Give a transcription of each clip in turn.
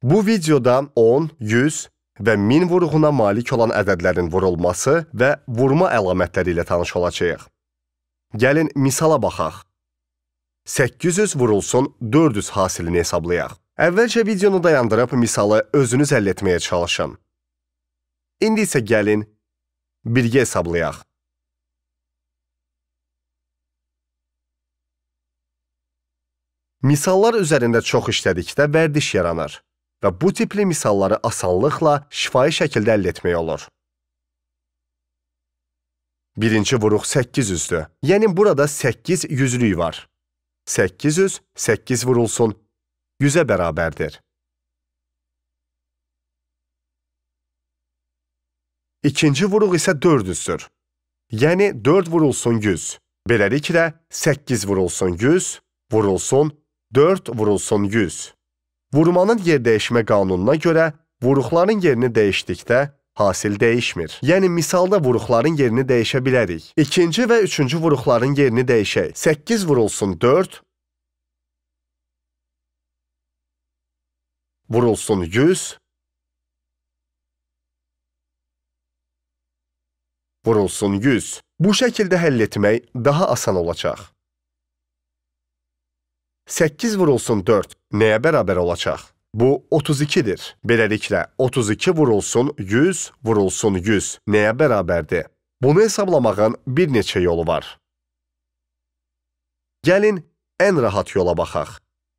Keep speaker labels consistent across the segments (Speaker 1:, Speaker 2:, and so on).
Speaker 1: Bu videoda 10, 100 və 1000 vurğuna malik olan ədədlərin vurulması və vurma əlamətləri ilə tanış olacağıq. Gəlin misala baxaq. 800 vurulsun 400 hasilini hesablayaq. Əvvəlcə videonu dayandırıb misalı özünüz həll etməyə çalışın. İndi isə gəlin birgə hesablayaq. Misallar üzərində çox işlədikdə vərdiş yaranır və bu tipli misalları asanlıqla şifahi şəkildə əldə etmək olur. Birinci vuruq 800-dür. Yəni burada 8 yüzlük var. 800, 8 vurulsun 100-ə bərabərdir. İkinci vuruq isə 400-dür. Yəni 4 vurulsun 100. Beləliklə 8 vurulsun 100, vurulsun 4 vurulsun 100. Vurmanın yerdəyişmə qanununa görə vuruqların yerini dəyişdikdə hasil dəyişmir. Yəni misalda vuruqların yerini dəyişə bilərik. İkinci və üçüncü vuruqların yerini dəyişək. 8 vurulsun 4, vurulsun 100, vurulsun 100. Bu şəkildə həll etmək daha asan olacaq. 8 vurulsun 4 nəyə bərabər olacaq? Bu 32-dir. Beləliklə 32 vurulsun 100 vurulsun 100 nəyə bərabərdir? Bunu hesablamağın bir neçə yolu var. Gəlin ən rahat yola baxaq.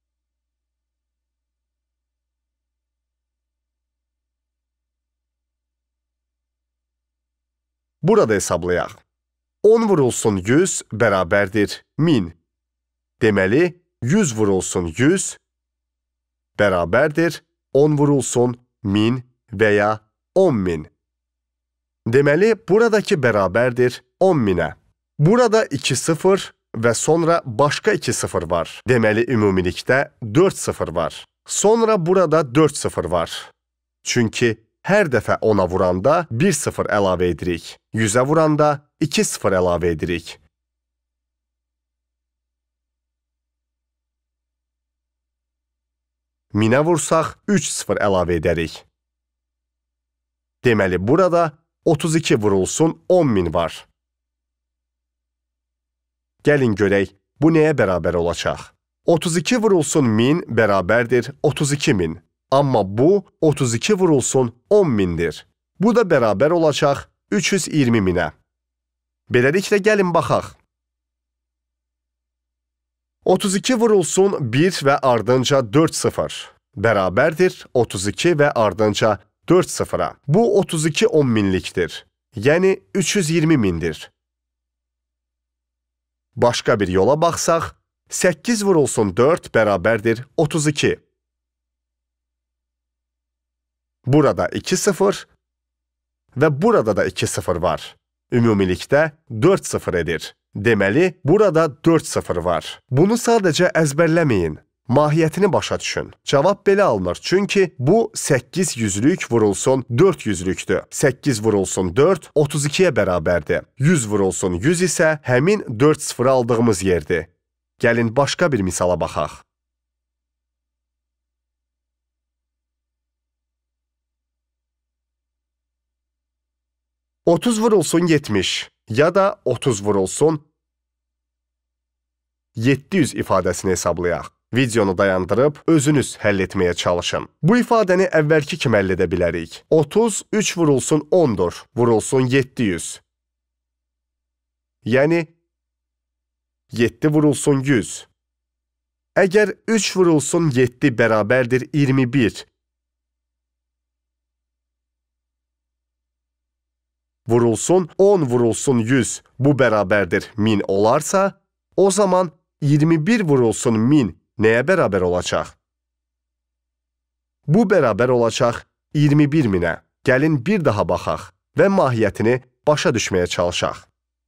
Speaker 1: Burada hesablayaq. 10 vurulsun 100 bərabərdir 1000. Deməli, 100 vurulsun 100 bərabərdir 10 vurulsun 1000 və ya 10.000. Deməli, buradakı bərabərdir 10.000-ə. Burada 2 sıfır və sonra başqa 2 sıfır var. Deməli, ümumilikdə 4 sıfır var. Sonra burada 4 sıfır var. Çünki hər dəfə 10-a vuranda 1 sıfır əlavə edirik. 100-ə vuranda 2 sıfır əlavə edirik. Minə vursaq 3 sıfır əlavə edərik. Deməli, burada 32 vurulsun 10.000 var. Gəlin görək, bu nəyə bərabər olacaq? 32 vurulsun 1000 bərabərdir 32.000. Amma bu 32 vurulsun 10.000-dir. Bu da bərabər olacaq 320.000-ə. Beləliklə, gəlin baxaq. 32 vurulsun 1 və ardınca 4 sıfır. Bərabərdir 32 və ardınca 4 sıfıra. Bu 32 10.000-likdir. Yəni 320.000-dir. Başqa bir yola baxsaq, 8 vurulsun 4 bərabərdir 32. Burada 2 sıfır və burada da 2 sıfır var. Ümumilikdə 4 sıfır edir. Deməli, burada 4 sıfır var. Bunu sadəcə əzbərləməyin. Mahiyyətini başa düşün. Cavab belə alınır, çünki bu 8 yüzlük vurulsun 4 yüzlükdür. 8 vurulsun 4, 32-yə bərabərdir. 100 vurulsun 100 isə həmin 4 sıfırı aldığımız yerdir. Gəlin başqa bir misala baxaq. 30 vurulsun 70 ya da 30 vurulsun 700 ifadəsini hesablayaq. Videonu dayandırıb özünüz həll etməyə çalışın. Bu ifadəni əvvəlki kimi həll edə bilərik. 30, 3 vurulsun 10-dur, vurulsun 700. Yəni 7 vurulsun 100. Əgər 3 vurulsun 7 bərabərdir 21. Vurulsun 10 vurulsun 100 bu bərabərdir 1000 olarsa, o zaman 21 vurulsun 1000 nəyə bərabər olacaq? Bu bərabər olacaq 21.000-ə. Gəlin bir daha baxaq və mahiyyətini başa düşməyə çalışaq.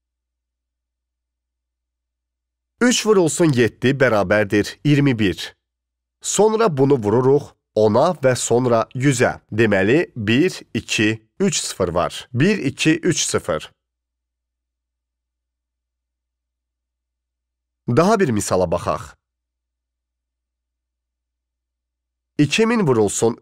Speaker 1: 3 vurulsun 7 bərabərdir 21. Sonra bunu vururuq 10-a və sonra 100-ə. Deməli, 1, 2, 3 sıfır var. 1, 2, 3 sıfır. Daha bir misala baxaq. 2000 vurulsun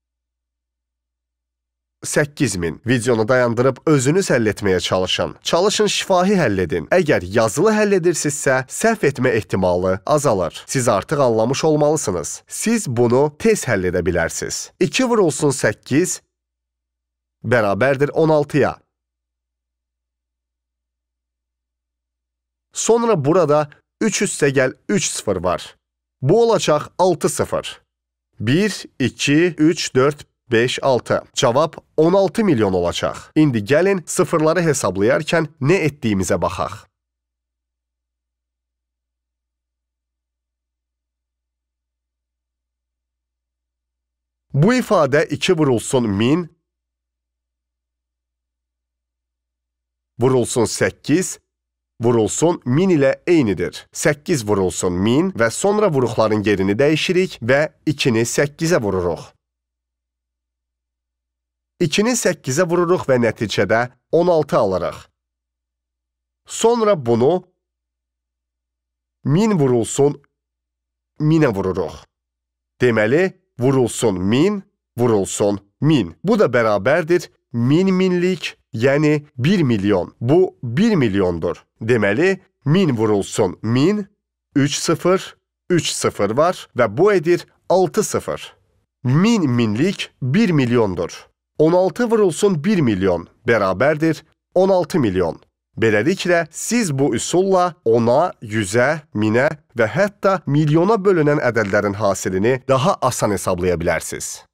Speaker 1: 8000. Videonu dayandırıb özünüz həll etməyə çalışın. Çalışın şifahi həll edin. Əgər yazılı həll edirsinizsə, səhv etmə ehtimalı azalır. Siz artıq anlamış olmalısınız. Siz bunu tez həll edə bilərsiniz. 2 vurulsun 8 bərabərdir 16-ya. Sonra burada 3 üstə gəl 3 sıfır var. Bu olacaq 6 sıfır. 1, 2, 3, 4, 5, 6. Cavab 16 milyon olacaq. İndi gəlin sıfırları hesablayarkən nə etdiyimizə baxaq. Bu ifadə 2 vurulsun 1000, vurulsun 8, vurulsun 1000 ilə eynidir. 8 vurulsun 1000 və sonra vuruqların yerini dəyişirik və 2-ni 8-ə vururuq. 2-ni 8-ə vururuq və nəticədə 16 alırıq. Sonra bunu 1000 vurulsun 1000-ə vururuq. Deməli, vurulsun 1000, vurulsun 1000. Bu da bərabərdir 1000 minlik, yəni 1 milyon. Bu 1 milyondur. Deməli, 1000 vurulsun 1000, 3 sıfır, 3 sıfır var və bu edir 6 sıfır. 1000 minlik 1 milyondur. 16 vurulsun 1 milyon bərabərdir 16 milyon. Beləliklə, siz bu üsulla 10-a, 100-ə, 1000-ə və hətta milyona bölünən ədədlərin hasilini daha asan hesablaya bilərsiniz.